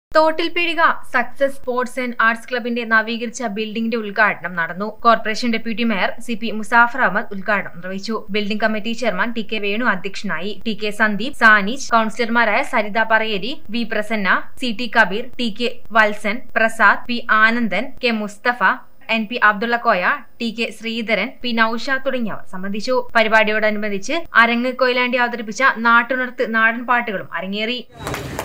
തോട്ടിൽപീടിക success sports and arts ക്ലബിന്റെ നവീകരിച്ച ബിൽഡിംഗിന്റെ ഉദ്ഘാടനം നടന്നു. Corporation deputy mayor CP Muzaffar Ahammed ഉദ്ഘാടനം നിർവഹിച്ചു. Building committee chairman TK Venu അധ്യക്ഷനായി. TK Sandeep, സാനീജ്, കൌൺസിലർമാരായ Saritha Parayeri, V Prasanna, CT Kabir, TK Valsan, Prasad, P Anandan, K Mustafa, NP Abdullakoya, TK Sreedharan, P Naushad തുടങ്ങിയവർ സംബന്ധിച്ചു. പരിപാടിയോടനുബന്ധിച്ച് അരങ്ങ് കൊയിലാണ്ടി അവതരിപ്പിച്ച നാട്ടുണർത്ത് നാടൻ പാട്ടുകളും അരങ്ങേറി.